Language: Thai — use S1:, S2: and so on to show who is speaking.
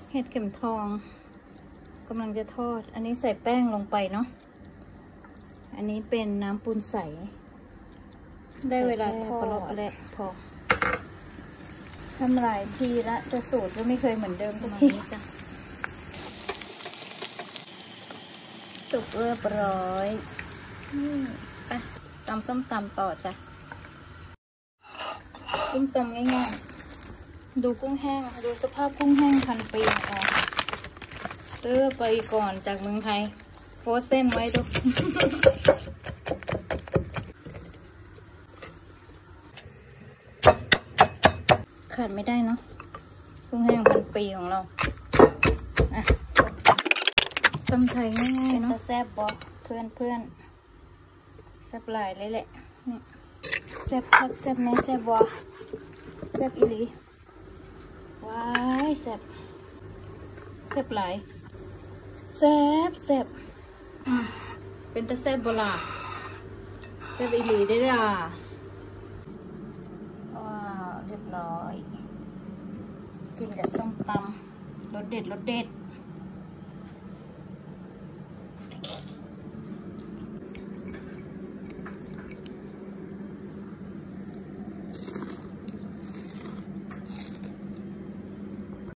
S1: เห็ดเข็มทองกำลังจะทอดอันนี้ใส่แป้งลงไปเนาะอันนี้เป็นน้ำปูนใสได้เวลาทอดแล้วพอทำหลายทีละแต่สูตรก็ไม่เคยเหมือนเดิมสักทีจ้ะสุกเรียบร้อยไปตำส้มตำต่อจ้ะกุ้งต้มง่ายๆดูกุ้งแห้งดูสภาพกุ้งแห้งพันปีของเราซื้อไปก่อนจากเมืองไทยโฟรเซนไว้ดูขาดไม่ได้เนาะกุ้งแห้งพันปีของเราอ่ะตำไทยง่ายๆเนาะจะแซ่บบอกเพื่อนแซ่บหลายเลยแหละแซ่บพักแซ่บแน่แซ่บบอกแซ่บอีหลีว้ายแซ่บหลายแซ่บเป็นตะแซ่บโบราณแซ่บอีหลีได้ล่ะว้าวเรียบร้อยกินกับส้มตำรสเด็ด